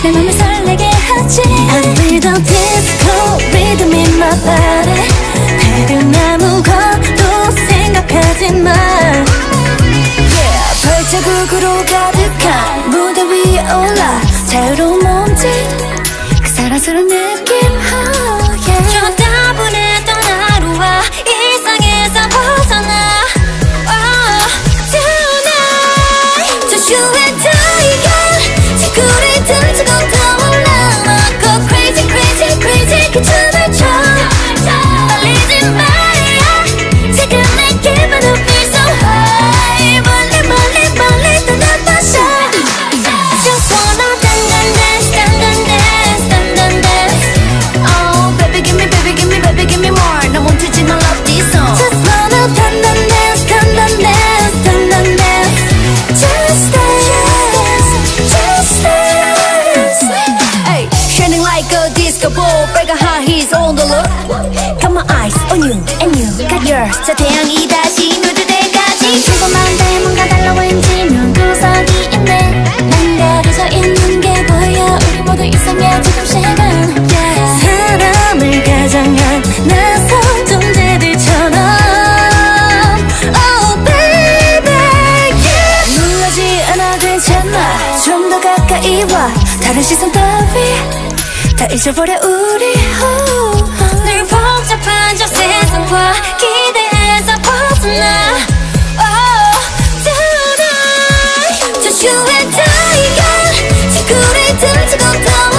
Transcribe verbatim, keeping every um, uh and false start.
내 맘을 설레게 하지. I feel the disco rhythm in my body. 다른 아무것도 생각하지 마. Yeah, 발자국으로 가득한 무대 위에 올라 자유로운 몸짓 그 사랑스러운 느낌. Oh, yeah. 저 따분했던 하루와 일상에서 벗어나. Oh, tonight just you and I, yeah. 지구를 던지고 떠올라. 막 crazy crazy crazy 그 춤을 춰. 떨리지 마야. 지금 내 기분은 feel so high. 멀리 멀리 멀리 떠나봐서 just wanna 던던댄스 던던댄스 던던댄스. Oh baby give me baby give me baby give me more. 나 멈추지 마 love this song. Just wanna 던던댄스 던던댄스 던던댄스. Just dance just dance. Hey, shining like a disco ball. 빨간 high heels on the look. Got my eyes on you and you got yours. 저 태양이 다시 누를 때까지. 조금만데 뭔가 달라 보이지면 구석이 있네. 난가로 서 있는 게 보여. 우리 모두 이상해 지금씩은. Yeah. 사람을 가장한 낯선 존재들처럼. Oh baby yeah. 놀라지 않아 괜찮아. 좀 더 가까이 와. 다른 시선 따위 다 잊어버려 우리. oh. 늘 복잡한 저 세상과 기대에서 벗어나. Oh, tonight just you and I, yeah. 지구를 던지고 더